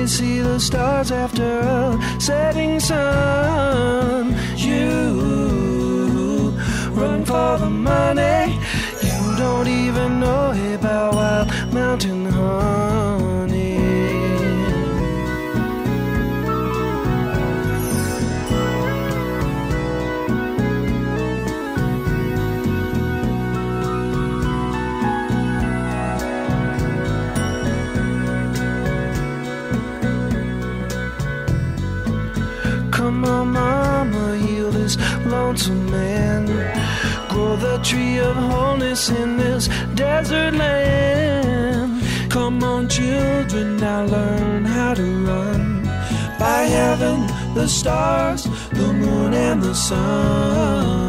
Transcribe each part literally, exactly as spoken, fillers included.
only see the stars after a setting sun. You run for the money, you don't even know about wild mountain honey. Come on, mama, heal this lonesome man. Grow the tree of wholeness in this desert land. Come on, children, now learn how to run by heaven, the stars, the moon, and the sun.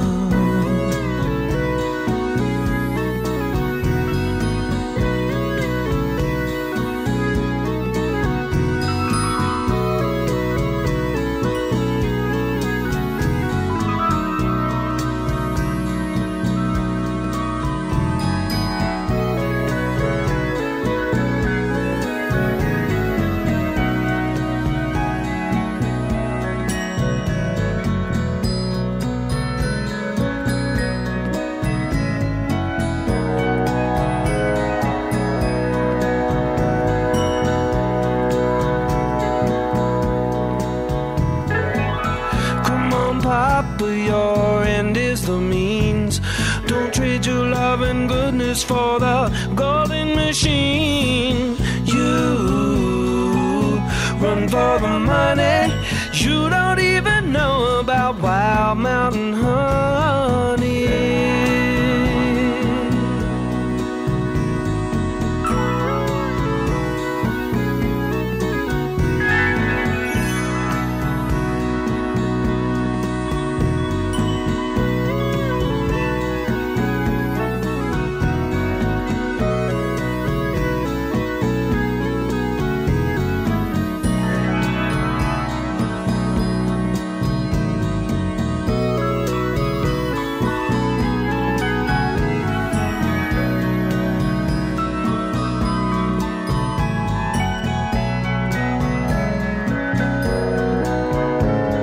Papa, your end is the means. Don't trade your love and goodness for the golden machine. You run for the money, you don't even know about wild mountain honey.